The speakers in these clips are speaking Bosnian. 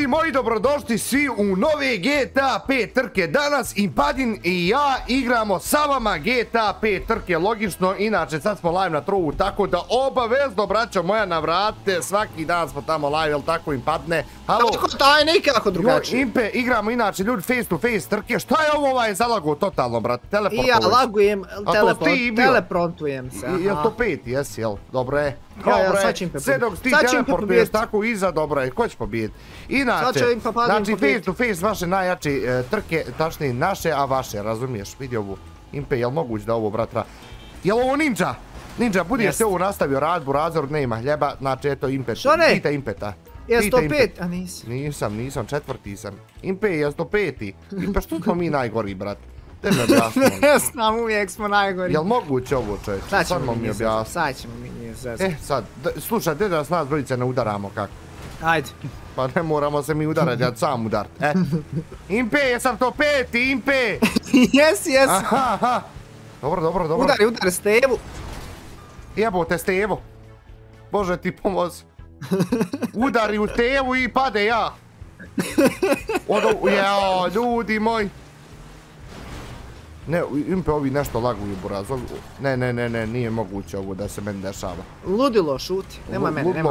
Ljudi moji, dobrodošli svi u nove GTA 5 trke. Danas Impadin i ja igramo sa vama GTA 5 trke, logično. Inače, sad smo live na Trovu, tako da obavezno, braćo moja, navratite. Svaki dan smo tamo live, jel tako, Impadne? Halo? Tako taj, nikako drugačije. Impe, igramo inače, ljudi, face to face trke. Šta je ovo zalago totalno, brate? I ja lagujem, teleportujem se. Jel to 5, jesi, jel? Dobro je. Ja, sad će Impe sve dok ti teleportuješ tako iza, dobro je, ko će pobijeti? Inače, znači face to face vaše najjače trke, tačnije naše, a vaše, razumiješ? Vidi ovu, Impe, jel moguć da ovo, bratra? Jel ovo Ninja? Ninja, budi je se ovo nastavio rad, Burazor, nema hljeba, znači eto Impet. Što ne? Pita Impeta. Je 105, a nisi. Nisam, četvrti sam. Impe, je 105. Impe, što smo mi najgori, brat? Ne znam, uvijek smo najgori. Jel moguće ovo, čovječe? Sad ćemo mi zezati. Sad, slušaj, gdje da s nas dvojice ne udaramo, kako? Ajde. Pa ne moramo se mi udarati, ja ću sam udarat. Impe, jesam to peti, Impe! Jesi. Aha. Dobro. Udari Stevu. Jebote, Stevo. Bože ti pomoz. Udari u Stevu i pade ja. Jao, ljudi moji. Ne, Impe, ovi nešto laguju, Buraz. Ne, nije moguće ovo da se meni dešava. Ludilo, šuti. Nemoj mene.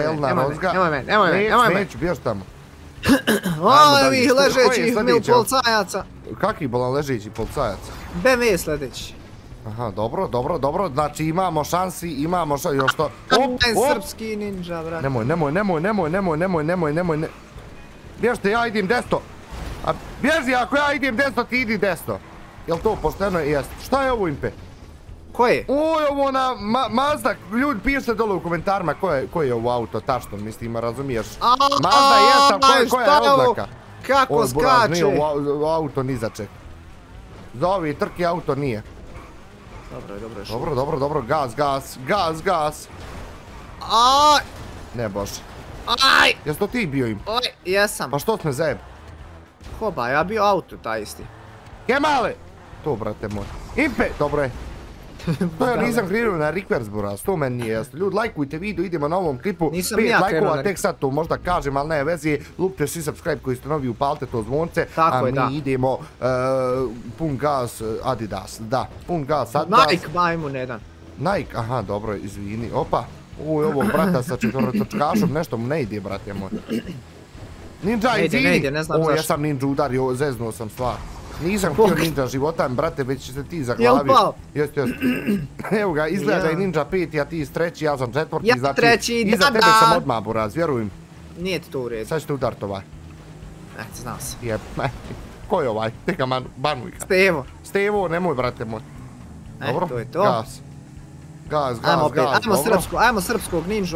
Neću, bješ tamo. Ovih ležećih mil policajaca. Kakvi bolan ležeći policajaca? BMW sljedeći. Aha, dobro. Znači imamo šansi, još to... Srpski ninja, brat. Nemoj. Bježte, ja idem desno. Bježi, ako ja idem desno, ti idi desno. Jel to pošteno? Jest. Šta je ovo, Impe? Ko je? Oj, ovo na Mazda. Ljudi, pišite dole u komentarima ko je ovo auto, tačno, mislim, razumiješ? Mazda jesam, koja je oznaka? Kako skače? Nije ovo auto ni za ček. Za ove trke auto nije. Dobro, gas. Aj! Ne, bože. Aj! Jes to ti bio, Impe? Jesam. Pa što sme zajeb? Hoba, ja bio auto, taj isti. Kemale! To, brate moj. Impe, dobro je. To ja nisam krenuo na request, Buraz, to meni nije jasno. Ljudi, lajkujte video, idemo na ovom klipu. 5 lajkova, tek sad to možda kažem, ali ne veze. Lupite svi subscribe koji ste novi, upalite to zvonce. A mi idemo pun gas Adidas, da. Pun gas Adidas. Nike, majmun jedan. Nike, aha, dobro, izvini. Opa, ovog brata sa četvorotočkašom, nešto mu ne ide, brate moj. Ninja, izvini. Ne znam zašto. Ja sam Ninja udario, zeznuo sam stvar. Nisam htio Ninja životam, brate, već se ti zaglavio. Jel pao? Jest. Evo ga, izgleda da je Ninja 5, a ti treći, ja sam četvrti. Ja treći, iza tebe sam odmah, Buraz, vjerujem. Nije ti to u redu. Sad ćete udarit ovaj. Znao sam. Ko je ovaj? Teka banuj ga. Stevo. Stevo, nemoj, brate moj. Dobro, to je to. Gas. Ajmo srpskog ninju,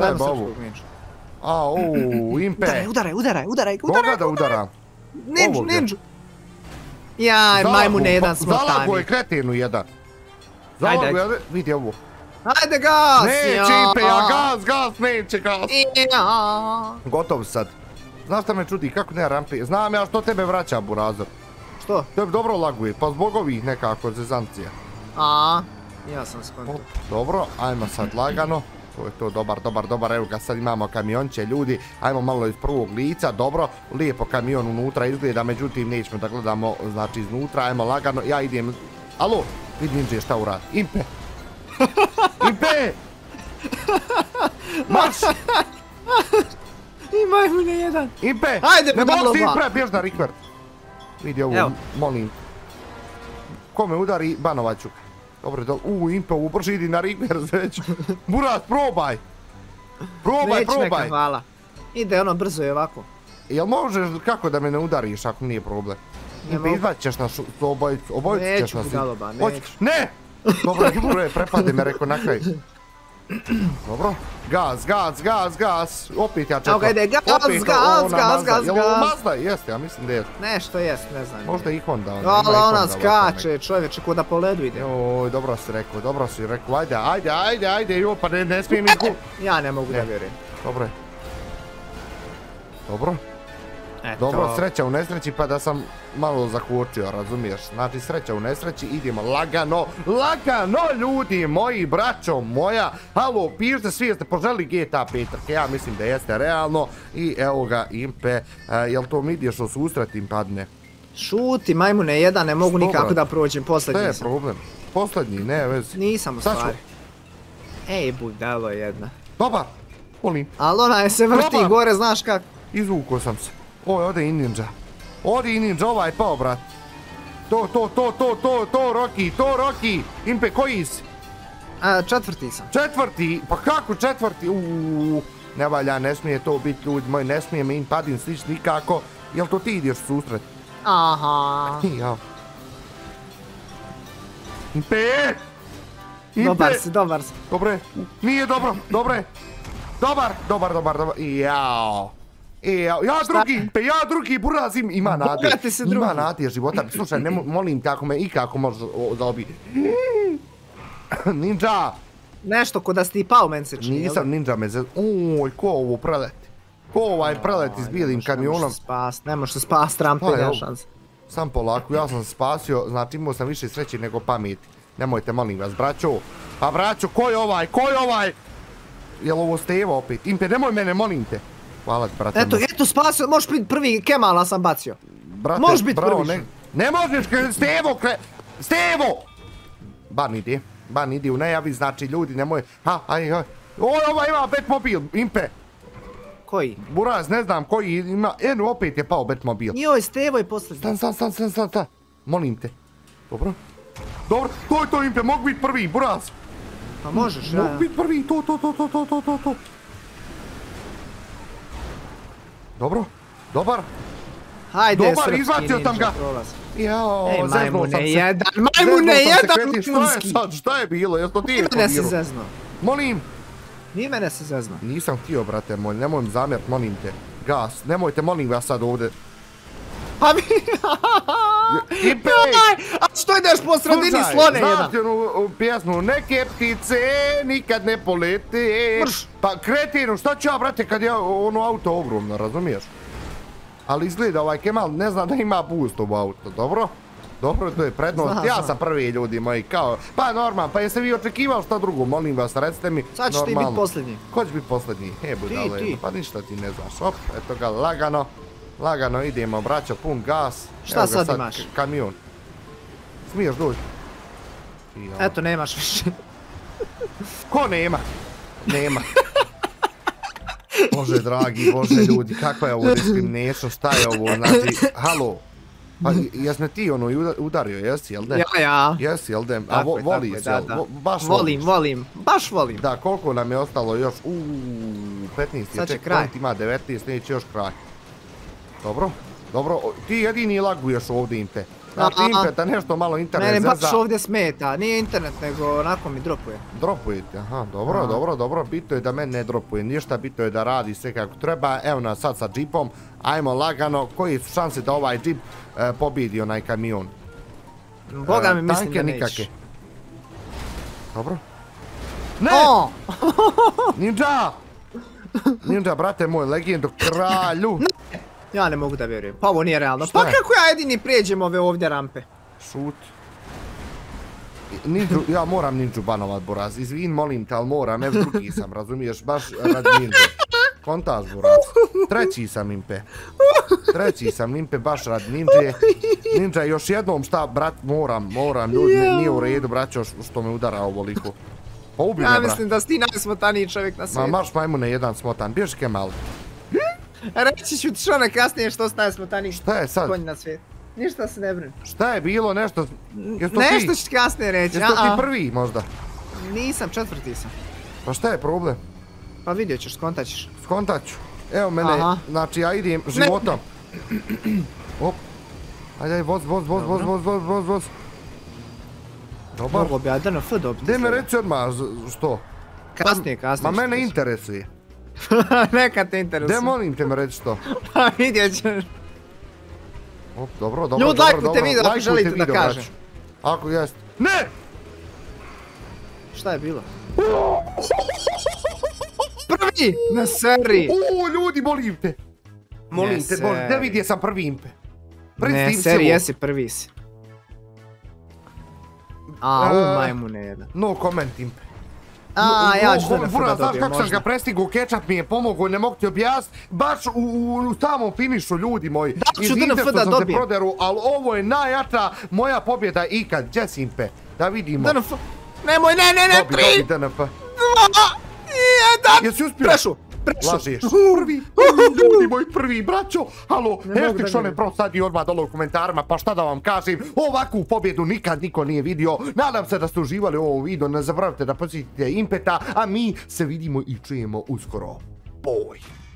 Impe. Udaraj. Koga da udaram? Ninju. Jaj, majmune jedan smotani. Zalago je kretenu jedan. Zalago je, vidi ovo. Ajde gas! Neće Impe, gas, neće gas. Gotov sad. Znaš šta me čudi, kako ne rampe? Znam ja što tebe vraća, Burazor. Što? Tebe dobro laguje, pa zbog ovih nekako zezancija. Ja sam skonto. Dobro, ajmo sad lagano. To je to, dobar, evo ga sad imamo kamionče, ljudi, ajmo malo iz prvog lica, dobro, lijepo kamion unutra izgleda, međutim nećemo da gledamo, znači iznutra, ajmo lagano, ja idem, alo, vidi Ninja šta uradi, Impe, marš, I majmune jedan, Impe, ajde, ne mogu si Impe, bjež na request, vidi ovo, molim, ko me udari, banovaću. Dobro, Impe, ovo brže idi na request već. Buraz, probaj. Neka, hvala. Ide ono brzo i ovako. Jel možeš kako da me ne udariš ako nije problem? Impe, izbacit ćeš na obojicu ćeš nas. Neću, galoba, neću. Ne! Dobro, prepade me, rekao na kraju. Dobro. Gas. Opet ja čekam. Evo ga ide, gas. Jel ovo Mazda? Jeste, ja mislim da je. Nešto jest, ne znam. Možda i Honda. Ali ona skače, čovječe, ko da po ledu ide. Joj, dobro si rekao. Ajde, jo, pa ne smijem ih Ja ne mogu da vjerujem. Dobro. Dobro, sreća u nesreći pa da sam malo zakočio, razumiješ? Znači sreća u nesreći, idemo lagano, lagano ljudi moji, braćo moja. Halo, pišite svi jeste poželi GTA 5, ja mislim da jeste realno. I evo ga Impe, jel to mi ideš u susret im padne? Šuti, majmune, jedan, ne mogu nikako da prođem, posljednji sam. Šta je problem? Posljednji, ne vezi. Nisam u stvari. Ej, budalo jedna. Dobar, volim. Ali ona se vrti gore, znaš kak. Izvukao sam se. Ode i ninja. Ode i ninja, ovaj pao, brat. To, Rocky. Impe, koji si? Četvrti sam. Četvrti? Pa kako četvrti? Ne valja, ne smije to biti, ljudi moji, ne smije me Impadin slič nikako. Jel to ti ideš susret? Aha. Impe! Dobar si. Dobre, nije dobro, dobre. Dobar. Jao. Ja drugi, buraz ima nade. Ima nade života. Slušaj, molim te ako me ikako možeš zaobi. Ninja! Nešto ko da si ti pao men se čini. Nisam ninja me se... ko ovo preleti? Ko ovaj preleti s bijelim kamionom? Ne možeš se spasti, rampe, nema šanse. Sam polako, ja sam spasio, znači imao sam više sreće nego pameti. Nemojte, molim vas, braćo. Pa braćo, ko je ovaj? Jel ovo Stevo opet? Impe, nemoj mene, molim te. Hvala ti, brate. Eto, spasio, možeš biti prvi, Kemala sam bacio. Možeš biti prvi. Ne možeš, Stevo! Ban idi u najavi, znači ljudi, nemoj. Ovaj ima Batmobil, Impe. Koji? Buraz, ne znam koji ima, opet je pao Batmobil. Joj, Stevo je posljednji. Stan, molim te. Dobro, to Impe, mogu biti prvi, Buraz. Pa možeš, ja. Mogu biti prvi, to. Dobar. Hajde, srpski ninja prolaz. Jao, majmune jedan, šta je bilo, jel to ti je podirao? Mene si zezno. Molim. Nije mene si zezno. Nisam htio, brate moj, nemoj mi zamjert, molim te. Gas, nemojte, molim vas sad ovdje. Pa mi... Impe! A što ideš po sredini slone jedan? Znaš ti onu pjesmu, neke ptice nikad ne polete. Pa kretinu, šta ću ja, brate, kad je ono auto ogromno, razumiješ? Ali izgleda ovaj Kemal, ne znam da ima boost u auto, dobro? Dobro, to je prednost, ja sam prvi, ljudi moji, kao, pa normalno, pa jeste vi očekivali šta drugo, molim vas, recite mi, sad ćeš ti biti posljednji. Ko će biti posljednji? Budale, pa ništa ti ne znaš, op, eto ga, lagano idemo, braćo, pun gas. Šta sad imaš? Kamion. Smiješ doći? Eto, nemaš više. Ko nema? Nema. Bože dragi, Bože ljudi, kakva je ovo diskrimination, šta je ovo, znači, halo. Pa jes me ti ono udario, jesi, jel de? Ja. Jesi, jel de? A voliš, jel? Baš volim, baš volim. Da, koliko nam je ostalo još? 15 je checkpoint, ima 19, neće još kraj. Dobro, ti jedini laguješ ovdje, Impe. Znači Impe, da nešto malo internet zeza. Mene baš ovdje smeta, nije internet, nego onako mi dropuje. Dropuje ti, aha, dobro, bitno je da meni ne dropuje ništa, bitno je da radi sve kako treba. Evo nas sad sa džipom, ajmo lagano, koji su šanse da ovaj džip pobjedi onaj kamion? Boga mi mislim da neće. Dobro. Ne! Ninja, brate moj, legendu, kralju. Ja ne mogu da vjerujem, pa ovo nije realno. Pa kako ja jedini prijeđem ove ovdje rampe? Šut. Ja moram ninju banovat, Buraz, izvin, molim te, ali moram, evo drugi sam, razumiješ, baš radi ninju. Kontaž, Buraz. Treći sam, Impe, baš radi ninje. Ninja, još jednom šta, brat, moram, ljudi, nije u redu, braćo, što me udara ovoliko. Pa ubi me, brat. Ja mislim da si ti najsmotaniji čovjek na svijetu. Ma, marš majmune jedan smotan, bježi Kemal. Reći ću ti što na kasnije što staje smotaniji konj na svijet. Ništa se ne brini. Šta je bilo, nešto? Nešto ću ti kasnije reći. Jesi to ti prvi možda? Nisam, četvrti sam. Pa šta je problem? Pa vidjet ćeš, skontat ćeš. Skontat ću. Evo mene, znači ja idem životom. Op. Ajde, voz. Dobar. Mogu bi ja DNF dobiti. Gdje me reći odmah, što? Kasnije. Ma mene interesuje. Neka te interesuje. Gdje molim te me reći što? Pa vidjet ćeš. Dobro. Ljud, lajkujte video ako želite da kažem. Ako jeste. Ne! Šta je bilo? Prvi! Na seri! Ljudi, molim te! Molim te, Bože, da vidi jesam prvi Impe. Ne, seri, jesi prvi si. Majmune jedan. No comment, Impe. Ja ću da ne Buraz, znaš kako sam ga prestigu, kečap mi je pomogao i ne mogu ti objasniti. Baš u samom finišu, ljudi moji. Da ću DNF da dobijem. Ali ovo je najjača moja pobjeda ikad. Gdje si, Impe? Da vidimo. DNF. Nemoj, ne, 3, 2, 1. Jesi uspio? Prešu. Lažeš. Prvi, ljudi moji, prvi, braćo. Halo, hashtag Šone Pro sad i odmah dole u komentarima, pa šta da vam kažem, ovakvu pobjedu nikad niko nije vidio. Nadam se da ste uživali u ovom videu, ne zaboravite da posjetite Impeta, a mi se vidimo i čujemo uskoro. Boj!